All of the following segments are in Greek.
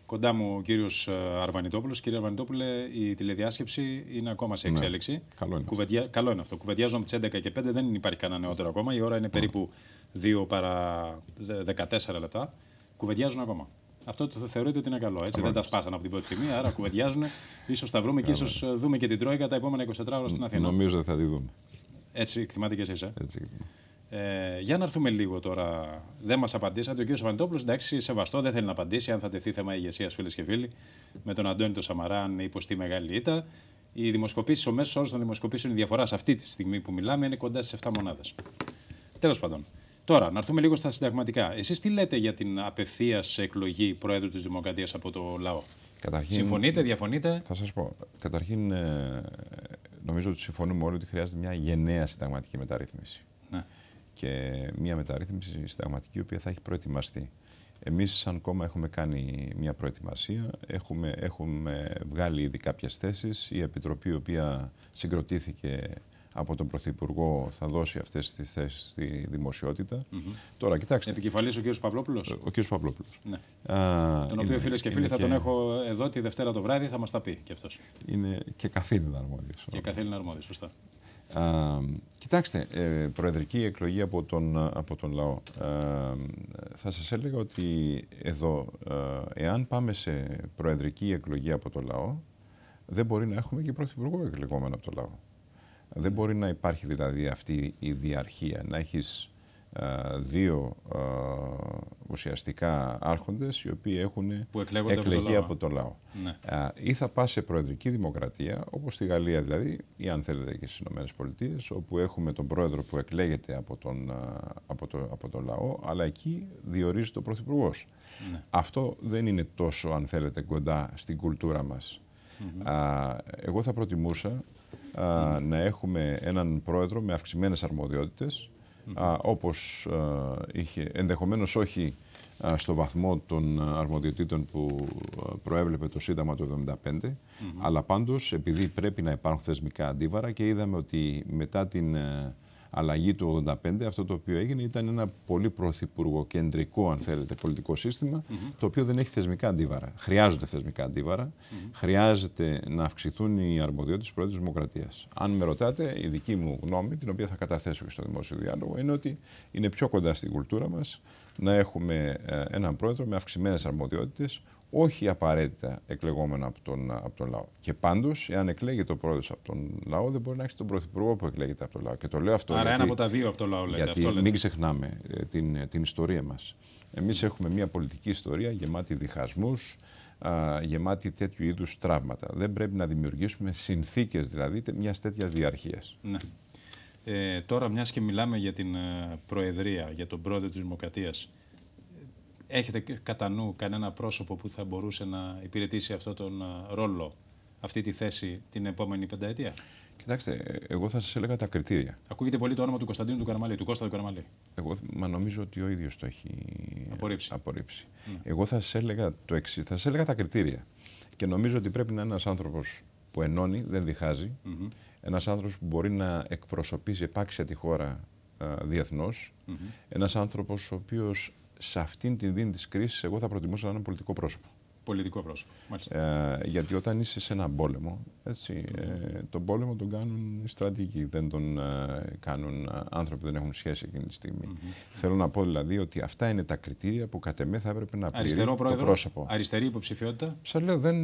Κοντά μου ο κύριος Αρβανιτόπουλος. Κύριε Αρβανιτόπουλε, η τηλεδιάσκεψη είναι ακόμα σε εξέλιξη. Ναι, καλό είναι αυτό. Κουβεντιάζουμε από τις 11 και 5, δεν υπάρχει κανένα νεότερο ακόμα. Η ώρα είναι περίπου 2 παρά 14 λεπτά. Κουβεντιάζουν ακόμα. Αυτό το θεωρείτε ότι είναι καλό. Έτσι. Δεν τα σπάσαν από την πρώτη στιγμή, άρα κουβεντιάζουν. Ίσως τα βρούμε και ίσως δούμε και την Τρόικα τα επόμενα 24 ώρα στην Αθήνα. Νομίζω ότι θα τη δούμε. Έτσι εκτιμάτε κι εσείς. Έτσι. Για να έρθουμε λίγο τώρα. Δεν μας απαντήσατε. Ο κ. Αρβανιτόπουλος, εντάξει, σεβαστό, δεν θέλει να απαντήσει. Αν θα τεθεί θέμα ηγεσίας, φίλες και φίλοι, με τον Αντώνη τον Σαμαρά, αν υποστεί μεγάλη ήττα. Οι δημοσκοπήσεις, ο μέσος όρος των δημοσκοπήσεων, η διαφορά σε αυτή τη στιγμή που μιλάμε είναι κοντά στις 7 μονάδες. Τέλος πάντων. Τώρα, να έρθουμε λίγο στα συνταγματικά. Εσείς τι λέτε για την απευθείας εκλογή Προέδρου της Δημοκρατίας από το λαό? Καταρχήν, συμφωνείτε, διαφωνείτε? Θα σας πω. Καταρχήν, νομίζω ότι συμφωνούμε όλοι ότι χρειάζεται μια γενναία συνταγματική μεταρρύθμιση. Ναι. Και μια μεταρρύθμιση συνταγματική η οποία θα έχει προετοιμαστεί. Εμείς σαν κόμμα έχουμε κάνει μια προετοιμασία, έχουμε βγάλει ήδη κάποιες θέσεις. Η Επιτροπή η οποία συγκροτήθηκε από τον Πρωθυπουργό θα δώσει αυτές τις θέσεις στη δημοσιότητα. Τώρα, κοιτάξτε. Επικεφαλής ο κ. Παυλόπουλος. Ο κ. Παυλόπουλος. Ναι. Τον οποίο, φίλες και φίλοι, θα τον έχω εδώ τη Δευτέρα το βράδυ, θα μας τα πει κι αυτός. Είναι και καθήλυνα αρμόδιος. Και καθήλυνα αρμόδιος, σωστά. Κοιτάξτε, προεδρική εκλογή από τον λαό. Θα σας έλεγα ότι εδώ, εάν πάμε σε προεδρική εκλογή από τον λαό, δεν μπορεί να έχουμε και πρωθυπουργό εκλεγόμενο από τον λαό. Δεν μπορεί να υπάρχει δηλαδή αυτή η διαρχία, να έχεις δύο ουσιαστικά άρχοντες οι οποίοι έχουν εκλεγεί από τον λαό. Ναι. Ή θα πας σε προεδρική δημοκρατία, όπως στη Γαλλία δηλαδή, ή αν θέλετε και στις ΗΠΑ, όπου έχουμε τον πρόεδρο που εκλέγεται από τον λαό, αλλά εκεί διορίζει το πρωθυπουργός. Ναι. Αυτό δεν είναι τόσο, αν θέλετε, κοντά στην κουλτούρα μας. Εγώ θα προτιμούσα να έχουμε έναν πρόεδρο με αυξημένες αρμοδιότητες, όπως είχε, ενδεχομένως όχι στο βαθμό των αρμοδιοτήτων που προέβλεπε το Σύνταγμα του 1975, αλλά πάντως επειδή πρέπει να υπάρχουν θεσμικά αντίβαρα και είδαμε ότι μετά την αλλαγή του 1985 αυτό το οποίο έγινε ήταν ένα πολύ πρωθυπουργοκεντρικό, αν θέλετε, πολιτικό σύστημα, το οποίο δεν έχει θεσμικά αντίβαρα. Χρειάζονται θεσμικά αντίβαρα, χρειάζεται να αυξηθούν οι αρμοδιότητες του Προέδρου της Δημοκρατίας. Αν με ρωτάτε, η δική μου γνώμη, την οποία θα καταθέσω και στο δημόσιο διάλογο, είναι ότι είναι πιο κοντά στην κουλτούρα μας να έχουμε έναν πρόεδρο με αυξημένες αρμοδιότητες, όχι απαραίτητα εκλεγόμενο από τον λαό. Και πάντως, εάν εκλέγεται ο πρόεδρος από τον λαό, δεν μπορεί να έχει τον πρωθυπουργό που εκλέγεται από τον λαό. Και το λέω αυτό. Άρα γιατί, ένα από τα δύο από τον λαό λέτε. Γιατί αυτό λέτε. Μην ξεχνάμε την ιστορία μας. Εμείς έχουμε μια πολιτική ιστορία γεμάτη διχασμούς, γεμάτη τέτοιου είδους τραύματα. Δεν πρέπει να δημιουργήσουμε συνθήκες δηλαδή μιας τέτοιας διαρχίας. Ναι. Τώρα, μιας και μιλάμε για την Προεδρία, για τον πρόεδρο της Δημοκρατίας, έχετε κατά νου κανένα πρόσωπο που θα μπορούσε να υπηρετήσει αυτόν τον ρόλο, αυτή τη θέση την επόμενη πενταετία? Κοιτάξτε, εγώ θα σας έλεγα τα κριτήρια. Ακούγεται πολύ το όνομα του Κωνσταντίνου του Καραμαλή, του Κώστα του Καραμαλή. Μα νομίζω ότι ο ίδιος το έχει απορρίψει. Ναι. Εγώ θα σας έλεγα το εξής, θα σας έλεγα τα κριτήρια. Και νομίζω ότι πρέπει να είναι ένας άνθρωπος που ενώνει, δεν διχάζει, ένας άνθρωπος που μπορεί να εκπροσωπήσει επάξια τη χώρα διεθνώς, ένας άνθρωπος ο οποίος σε αυτήν την δίνη της κρίσης, εγώ θα προτιμούσα να είναι πολιτικό πρόσωπο. Πολιτικό πρόσωπο, μάλιστα. Γιατί όταν είσαι σε έναν πόλεμο, έτσι, τον πόλεμο τον κάνουν οι στρατηγοί, δεν τον κάνουν άνθρωποι που δεν έχουν σχέση εκείνη τη στιγμή. Θέλω να πω δηλαδή ότι αυτά είναι τα κριτήρια που κατ' εμέ θα έπρεπε να πληρεί το πρόσωπο. Αριστερή υποψηφιότητα. Σας λέω, δεν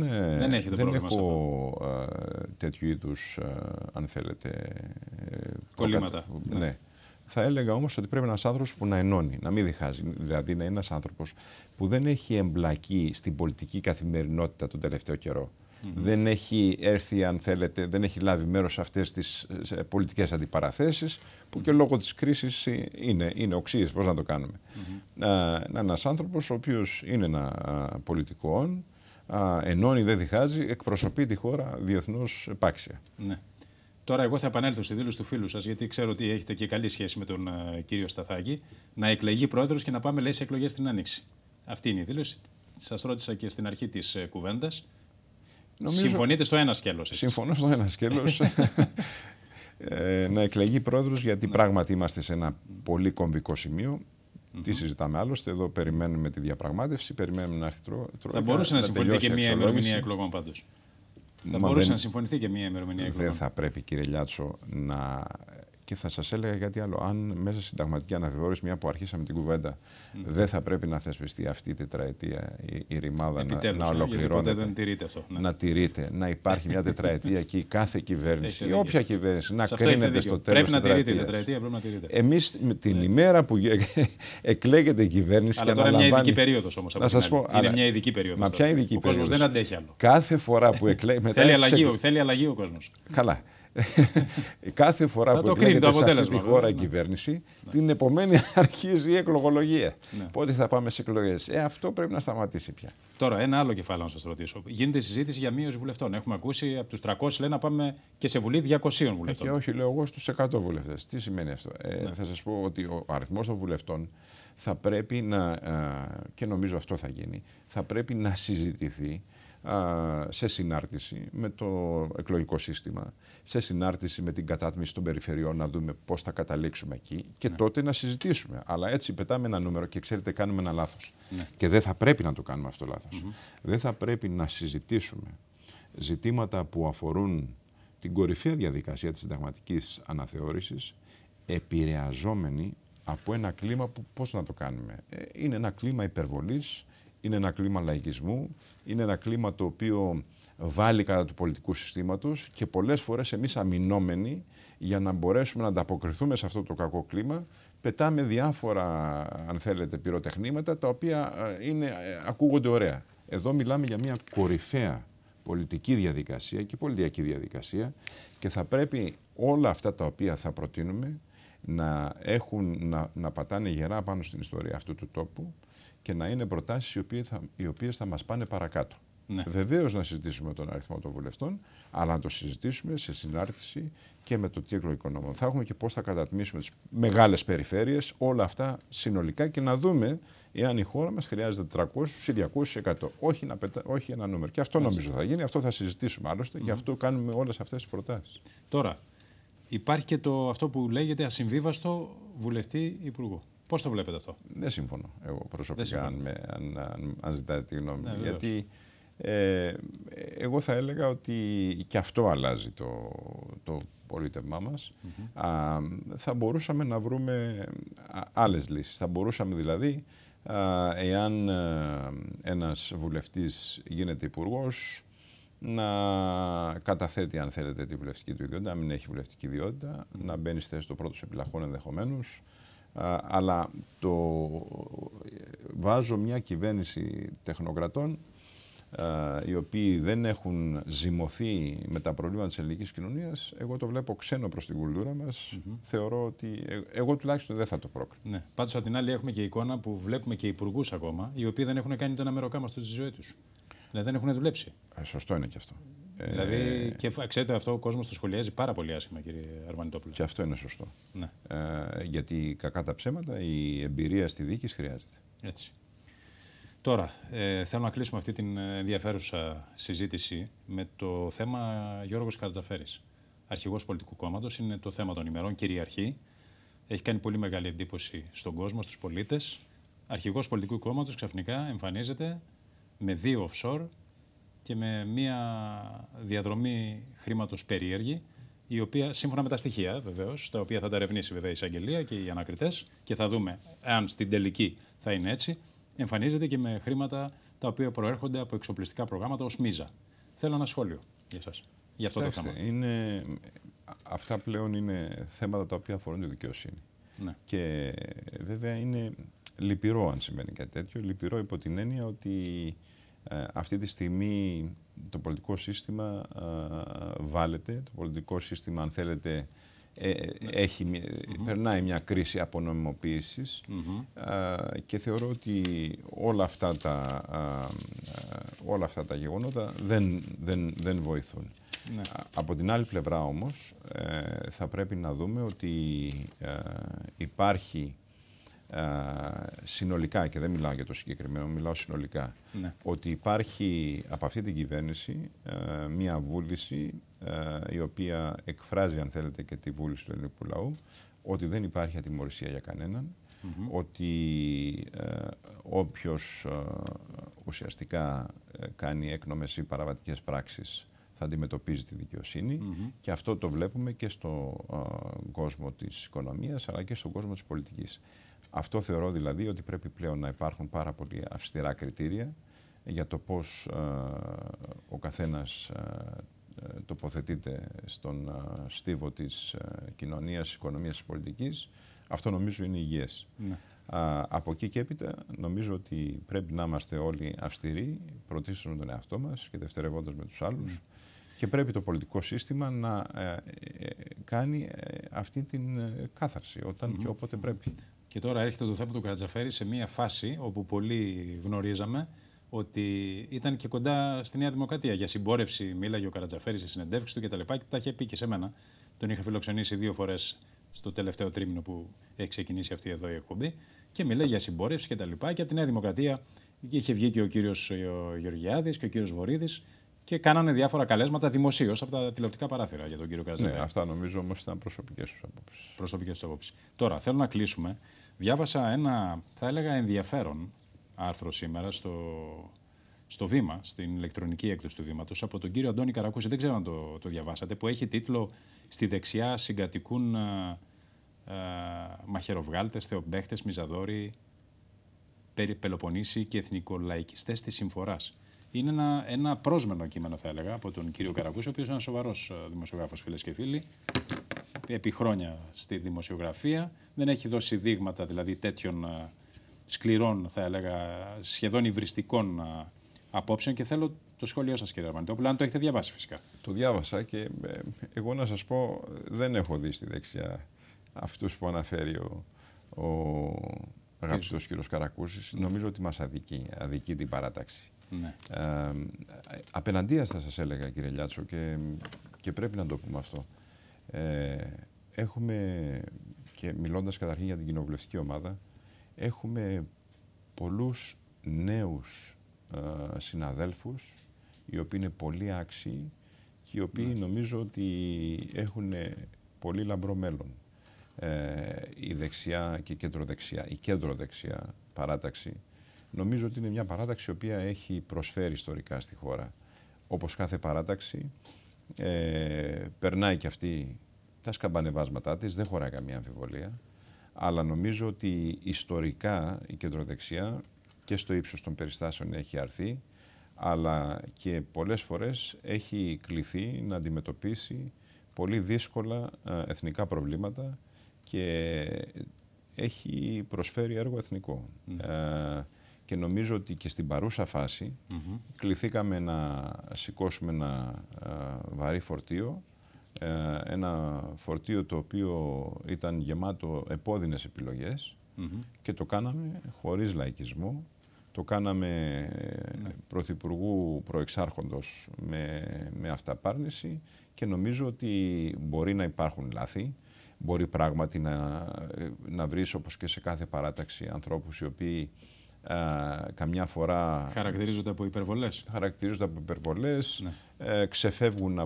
έχω τέτοιου είδους, αν θέλετε, κολλήματα. Ναι. Θα έλεγα όμως ότι πρέπει ένας άνθρωπος που να ενώνει, να μην διχάζει. Δηλαδή να είναι ένας άνθρωπος που δεν έχει εμπλακεί στην πολιτική καθημερινότητα τον τελευταίο καιρό. Δεν έχει έρθει, αν θέλετε, δεν έχει λάβει μέρος σε αυτές τις πολιτικές αντιπαραθέσεις που και λόγω της κρίσης είναι οξύες. Πώς να το κάνουμε. Να είναι ένας άνθρωπος ο οποίος είναι ένα πολιτικό, ενώνει, δεν διχάζει, εκπροσωπεί τη χώρα διεθνώς επάξια. Ναι. Τώρα, εγώ θα επανέλθω στη δήλωση του φίλου σας, γιατί ξέρω ότι έχετε και καλή σχέση με τον κύριο Σταθάκη. Να εκλεγεί πρόεδρος και να πάμε, λέει, σε εκλογές στην Άνοιξη. Αυτή είναι η δήλωση. Σας ρώτησα και στην αρχή της κουβέντας. Συμφωνείτε στο ένα σκέλος? Συμφωνώ στο ένα σκέλος. Να εκλεγεί πρόεδρος, γιατί πράγματι είμαστε σε ένα πολύ κομβικό σημείο. Τι συζητάμε άλλωστε, εδώ περιμένουμε τη διαπραγμάτευση, περιμένουμε να έρθει Θα μπορούσε να συμφωνηθεί και μία ημερομηνία εκλογών πάντως. Θα μπορούσε να συμφωνηθεί και μία ημερομηνία εκλογών. Δεν θα πρέπει, κύριε Λιάτσο, να. Και θα σας έλεγα κάτι άλλο. Αν μέσα στη συνταγματική αναθεώρηση, μια που αρχίσαμε την κουβέντα, δεν θα πρέπει να θεσπιστεί αυτή η τετραετία, η ρημάδα να ολοκληρώνεται. Ποτέ δεν τηρείται αυτό. Ναι. Να τηρείται, να υπάρχει μια τετραετία και η κάθε κυβέρνηση, ή όποια κυβέρνηση, να κρίνεται στο τέλος. Πρέπει να τηρείται η τετραετία. Πρέπει να τηρείται. Εμείς την ημέρα που εκλέγεται η κυβέρνηση. Αλλά τώρα είναι μια ειδική περίοδος όμως. Να σας πω. Είναι μια ειδική περίοδος. Μα ποια ειδική περίοδος? Ο κόσμος δεν αντέχει άλλο. Κάθε φορά που εκλέγεται. Θέλει αλλαγή ο κόσμος. Καλά. Κάθε φορά που εκλέγεται σε αυτή τη χώρα η κυβέρνηση, την επομένη αρχίζει η εκλογολογία. Πότε θα πάμε σε εκλογές? Αυτό πρέπει να σταματήσει πια. Τώρα, ένα άλλο κεφάλαιο να σας ρωτήσω. Γίνεται συζήτηση για μείωση βουλευτών. Έχουμε ακούσει από τους 300 λένε να πάμε και σε βουλή 200 βουλευτών. Και όχι, λέω εγώ, στους 100 βουλευτές. Τι σημαίνει αυτό? Θα σας πω ότι ο αριθμός των βουλευτών θα πρέπει να, και νομίζω αυτό θα γίνει, θα πρέπει να συζητηθεί σε συνάρτηση με το εκλογικό σύστημα, σε συνάρτηση με την κατάτμιση των περιφερειών, να δούμε πώς θα καταλήξουμε εκεί και τότε να συζητήσουμε. Αλλά έτσι πετάμε ένα νούμερο και ξέρετε, κάνουμε ένα λάθος. Και δεν θα πρέπει να το κάνουμε αυτό λάθος. Δεν θα πρέπει να συζητήσουμε ζητήματα που αφορούν την κορυφαία διαδικασία της συνταγματικής αναθεώρησης, επηρεαζόμενοι από ένα κλίμα που πώς να το κάνουμε. Είναι ένα κλίμα υπερβολής, είναι ένα κλίμα λαϊκισμού, είναι ένα κλίμα το οποίο βάλει κατά του πολιτικού συστήματος και πολλές φορές εμείς αμυνόμενοι για να μπορέσουμε να ανταποκριθούμε σε αυτό το κακό κλίμα πετάμε διάφορα, αν θέλετε, πυροτεχνήματα τα οποία ακούγονται ωραία. Εδώ μιλάμε για μια κορυφαία πολιτική διαδικασία και πολιτιακή διαδικασία και θα πρέπει όλα αυτά τα οποία θα προτείνουμε να πατάνε γερά πάνω στην ιστορία αυτού του τόπου και να είναι προτάσεις οι οποίες θα μας πάνε παρακάτω. Ναι. Βεβαίως να συζητήσουμε τον αριθμό των βουλευτών, αλλά να το συζητήσουμε σε συνάρτηση και με το τι εκλογικό νόμο θα έχουμε και πώς θα κατατμήσουμε τις μεγάλες περιφέρειες, όλα αυτά συνολικά και να δούμε εάν η χώρα μας χρειάζεται 300 ή 200%. Όχι ένα νούμερο. Και αυτό νομίζω θα γίνει, αυτό θα συζητήσουμε άλλωστε, γι' αυτό κάνουμε όλες αυτές τις προτάσεις. Τώρα, υπάρχει και αυτό που λέγεται ασυμβίβαστο βουλευτή υπουργού. Πώς το βλέπετε αυτό? Δεν συμφωνώ εγώ προσωπικά, αν ζητάτε τη γνώμη μου. Γιατί εγώ θα έλεγα ότι και αυτό αλλάζει το πολίτευμά μας. Θα μπορούσαμε να βρούμε άλλες λύσεις. Θα μπορούσαμε δηλαδή, εάν ένας βουλευτής γίνεται υπουργός, να καταθέτει, αν θέλετε, τη βουλευτική του ιδιότητα, να μην έχει βουλευτική ιδιότητα, να μπαίνει στη θέση του πρώτου επιλαχών ενδεχομένως. Αλλά βάζω μια κυβέρνηση τεχνοκρατών οι οποίοι δεν έχουν ζυμωθεί με τα προβλήματα της ελληνικής κοινωνίας. Εγώ το βλέπω ξένο προς την κουλτούρα μας. Θεωρώ ότι εγώ τουλάχιστον δεν θα το πρόκρινα. Ναι. Πάντως από την άλλη έχουμε και εικόνα που βλέπουμε και υπουργούς ακόμα, οι οποίοι δεν έχουν κάνει το ένα μεροκάμα στη ζωή τους. Δηλαδή δεν έχουν δουλέψει. Σωστό είναι και αυτό. Δηλαδή, και ξέρετε, αυτό ο κόσμος το σχολιάζει πάρα πολύ άσχημα, κύριε Αρβανιτόπουλο. Και αυτό είναι σωστό. Ναι. Γιατί κακά τα ψέματα, η εμπειρία στη δίκη χρειάζεται. Έτσι. Τώρα, θέλω να κλείσουμε αυτή την ενδιαφέρουσα συζήτηση με το θέμα Γιώργος Καρτζαφέρης. Αρχηγός πολιτικού κόμματος, είναι το θέμα των ημερών, κυριαρχεί. Έχει κάνει πολύ μεγάλη εντύπωση στον κόσμο, στους πολίτες. Αρχηγός πολιτικού κόμματος ξαφνικά εμφανίζεται με 2 offshore και με μια διαδρομή χρήματος περίεργη, η οποία σύμφωνα με τα στοιχεία βεβαίως, τα οποία θα τα ερευνήσει βέβαια η εισαγγελία και οι ανακριτές και θα δούμε αν στην τελική θα είναι έτσι, εμφανίζεται και με χρήματα τα οποία προέρχονται από εξοπλιστικά προγράμματα ως μίζα. Θέλω ένα σχόλιο για εσάς, για αυτό το θέμα. Αυτά πλέον είναι θέματα τα οποία αφορούν τη δικαιοσύνη. Ναι. Και βέβαια είναι λυπηρό αν σημαίνει κάτι τέτοιο, λυπηρό υπό την έννοια ότι αυτή τη στιγμή το πολιτικό σύστημα βάλεται, το πολιτικό σύστημα αν θέλετε περνάει μια κρίση απονομιμοποίησης και θεωρώ ότι όλα αυτά τα γεγονότα δεν βοηθούν. Ναι. Από την άλλη πλευρά όμως θα πρέπει να δούμε ότι υπάρχει συνολικά, και δεν μιλάω για το συγκεκριμένο, μιλάω συνολικά, ναι, ότι υπάρχει από αυτή την κυβέρνηση μια βούληση η οποία εκφράζει, αν θέλετε, και τη βούληση του ελληνικού λαού, ότι δεν υπάρχει ατιμωρησία για κανέναν, ότι όποιος ουσιαστικά κάνει έκνομες ή παραβατικές πράξεις θα αντιμετωπίζει τη δικαιοσύνη και αυτό το βλέπουμε και στον κόσμο της οικονομίας αλλά και στον κόσμο της πολιτικής. Αυτό θεωρώ δηλαδή ότι πρέπει πλέον να υπάρχουν πάρα πολύ αυστηρά κριτήρια για το πώς ο καθένας τοποθετείται στον στίβο της κοινωνίας, της οικονομίας, της πολιτικής. Αυτό νομίζω είναι υγιές. Ναι. Από εκεί και έπειτα νομίζω ότι πρέπει να είμαστε όλοι αυστηροί, πρωτίστως με τον εαυτό μας και δευτερευόντως με τους άλλους. Και πρέπει το πολιτικό σύστημα να κάνει αυτή την κάθαρση όταν και όποτε πρέπει. Και τώρα έρχεται το θέμα του Καρατζαφέρη σε μια φάση όπου πολλοί γνωρίζαμε ότι ήταν και κοντά στη Νέα Δημοκρατία. Για συμπόρευση μίλαγε ο Καρατζαφέρης σε συνεντεύξεις του κτλ. Και τα είχε πει και σε μένα. Τον είχα φιλοξενήσει 2 φορές στο τελευταίο τρίμηνο που έχει ξεκινήσει αυτή εδώ η εκπομπή. Και μίλαγε για συμπόρευση κτλ. Και από τη Νέα Δημοκρατία είχε βγει και ο κύριος Γεωργιάδης και ο κύριος Βορίδης και κάνανε διάφορα καλέσματα δημοσίως από τα τηλεοπτικά παράθυρα για τον κύριο Καρατζαφέρη. Ναι, αυτά νομίζω όμως ήταν προσωπικές τους απόψεις. Προσωπικές τους απόψεις. Τώρα θέλω να κλείσουμε. Διάβασα ένα, θα έλεγα, ενδιαφέρον άρθρο σήμερα στο Βήμα, στην ηλεκτρονική έκδοση του Βήματος, από τον κύριο Αντώνη Καρακούση. Δεν ξέρω αν το διαβάσατε, που έχει τίτλο «Στη δεξιά συγκατοικούν μαχαιροβγάλτες, θεομπαίχτες, μιζαδόροι, Πελοποννήσιοι και εθνικολαϊκιστές της Συμφοράς». Είναι ένα πρόσμενο κείμενο, θα έλεγα, από τον κύριο Καρακούση, ο οποίος είναι ένας σοβαρός δημοσιογράφος, φίλες και φίλοι, επί χρόνια στη δημοσιογραφία. Δεν έχει δώσει δείγματα δηλαδή τέτοιων σκληρών, θα έλεγα, σχεδόν υβριστικών απόψεων και θέλω το σχόλιο σας, κύριε Αρμανιτόπουλο, αν το έχετε διαβάσει φυσικά. Το διάβασα και εγώ να σας πω δεν έχω δει στη δεξιά αυτούς που αναφέρει ο αγαπητός κύριος Καρακούσης. Νομίζω ότι μας αδικεί την παράταξη. Ναι. Απέναντίας θα σας έλεγα, κύριε Λιάτσο, και πρέπει να το πούμε αυτό. Έχουμε, και μιλώντας καταρχήν για την κοινοβουλευτική ομάδα, έχουμε πολλούς νέους συναδέλφους οι οποίοι είναι πολύ άξιοι και οι οποίοι νομίζω ότι έχουν πολύ λαμπρό μέλλον. Η δεξιά και η κεντροδεξιά, η κεντροδεξιά παράταξη νομίζω ότι είναι μια παράταξη η οποία έχει προσφέρει ιστορικά στη χώρα. Όπως κάθε παράταξη περνάει και αυτή τα σκαμπανεβάσματά της, δεν χωράει καμία αμφιβολία, αλλά νομίζω ότι ιστορικά η κεντροδεξιά και στο ύψος των περιστάσεων έχει αρθεί, αλλά και πολλές φορές έχει κληθεί να αντιμετωπίσει πολύ δύσκολα εθνικά προβλήματα και έχει προσφέρει έργο εθνικό. Και νομίζω ότι και στην παρούσα φάση κληθήκαμε να σηκώσουμε ένα βαρύ φορτίο, ένα φορτίο το οποίο ήταν γεμάτο επώδυνες επιλογές και το κάναμε χωρίς λαϊκισμό, το κάναμε πρωθυπουργού προεξάρχοντος με αυταπάρνηση και νομίζω ότι μπορεί να υπάρχουν λάθη, μπορεί πράγματι να βρεις όπως και σε κάθε παράταξη ανθρώπους οι οποίοι καμιά φορά χαρακτηρίζονται από υπερβολές. Ναι. Ξεφεύγουν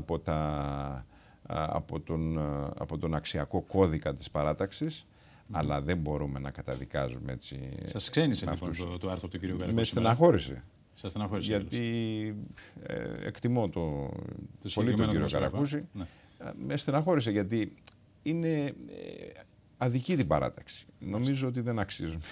από τον αξιακό κώδικα της παράταξης, αλλά δεν μπορούμε να καταδικάζουμε έτσι. Σας ξένησε λοιπόν το άρθρο του κ. Καρακούση? Με στεναχώρησε. Σας στεναχώρησε. Γιατί εκτιμώ πολύ τον κύριο Καρακούση. Ναι. Με στεναχώρησε γιατί είναι αδική την παράταξη. Νομίζω ότι δεν αξίζουμε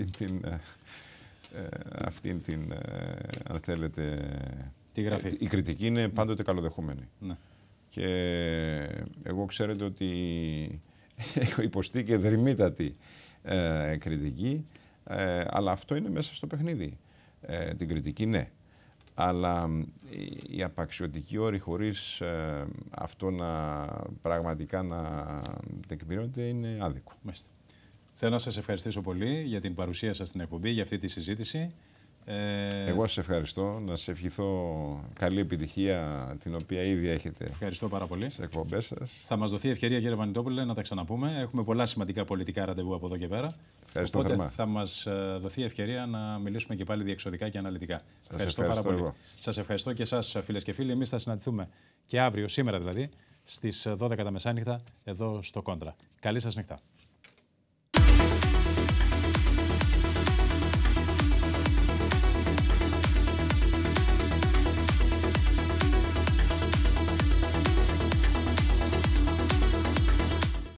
αυτήν την αν θέλετε, τη γραφή. Η κριτική είναι πάντοτε καλοδεχούμενη. Ναι. Και εγώ ξέρετε ότι έχω υποστεί και δρυμύτατη κριτική, αλλά αυτό είναι μέσα στο παιχνίδι. Την κριτική ναι, αλλά η απαξιωτική όρη χωρίς αυτό πραγματικά να τεκμηρώνεται είναι άδικο. Μάλιστα. Θέλω να σας ευχαριστήσω πολύ για την παρουσία σας στην εκπομπή, για αυτή τη συζήτηση. Εγώ σας ευχαριστώ. Να σας ευχηθώ καλή επιτυχία, την οποία ήδη έχετε. Ευχαριστώ πάρα πολύ. Στις εκπομπές σας. Θα μας δοθεί ευκαιρία, κύριε Αρμανιτόπουλε, να τα ξαναπούμε. Έχουμε πολλά σημαντικά πολιτικά ραντεβού από εδώ και πέρα. Ευχαριστώ οπότε θερμά. Θα μας δοθεί ευκαιρία να μιλήσουμε και πάλι διεξοδικά και αναλυτικά. Ευχαριστώ πάρα πολύ. Σας ευχαριστώ και εσάς, φίλες και φίλοι. Εμείς θα συναντηθούμε και αύριο, σήμερα δηλαδή, στις 12 τα μεσάνυχτα, εδώ στο Κόντρα. Καλή σας νύχτα.